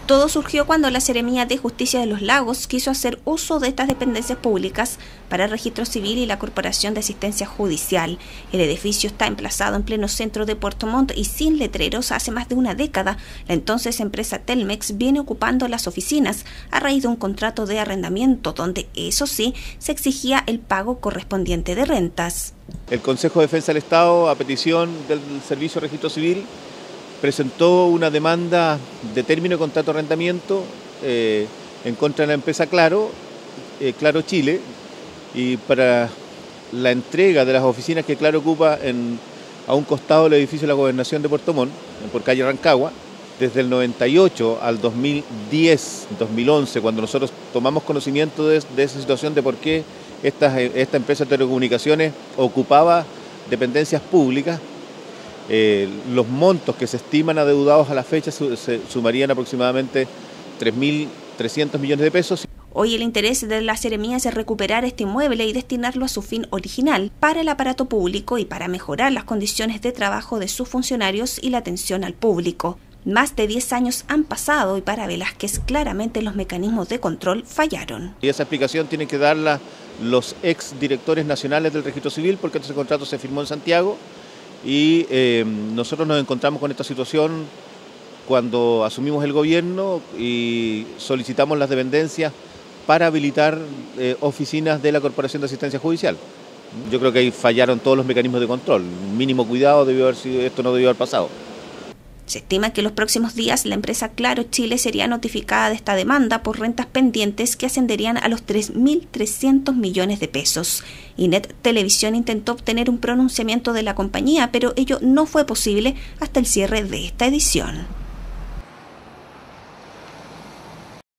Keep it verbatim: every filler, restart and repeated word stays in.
Todo surgió cuando la Seremía de Justicia de los Lagos quiso hacer uso de estas dependencias públicas para el registro civil y la Corporación de Asistencia Judicial. El edificio está emplazado en pleno centro de Puerto Montt y sin letreros hace más de una década. La entonces empresa Telmex viene ocupando las oficinas a raíz de un contrato de arrendamiento donde, eso sí, se exigía el pago correspondiente de rentas. El Consejo de Defensa del Estado, a petición del Servicio de Registro Civil, presentó una demanda de término de contrato de arrendamiento eh, en contra de la empresa Claro, eh, Claro Chile, y para la entrega de las oficinas que Claro ocupa en, a un costado del edificio de la Gobernación de Puerto Montt, por calle Rancagua. Desde el noventa y ocho al dos mil diez, dos mil once, cuando nosotros tomamos conocimiento de, de esa situación, de por qué esta, esta empresa de telecomunicaciones ocupaba dependencias públicas, Eh, los montos que se estiman adeudados a la fecha su, se sumarían aproximadamente tres mil trescientos millones de pesos. Hoy el interés de la Seremía es recuperar este inmueble y destinarlo a su fin original, para el aparato público y para mejorar las condiciones de trabajo de sus funcionarios y la atención al público. Más de diez años han pasado y para Velázquez claramente los mecanismos de control fallaron. Y esa explicación tienen que darla los ex directores nacionales del Registro Civil, porque ese contrato se firmó en Santiago. Y eh, nosotros nos encontramos con esta situación cuando asumimos el gobierno y solicitamos las dependencias para habilitar eh, oficinas de la Corporación de Asistencia Judicial. Yo creo que ahí fallaron todos los mecanismos de control. Mínimo cuidado debió haber sido, esto no debió haber pasado. Se estima que en los próximos días la empresa Claro Chile sería notificada de esta demanda por rentas pendientes que ascenderían a los tres mil trescientos millones de pesos. Inet Televisión intentó obtener un pronunciamiento de la compañía, pero ello no fue posible hasta el cierre de esta edición.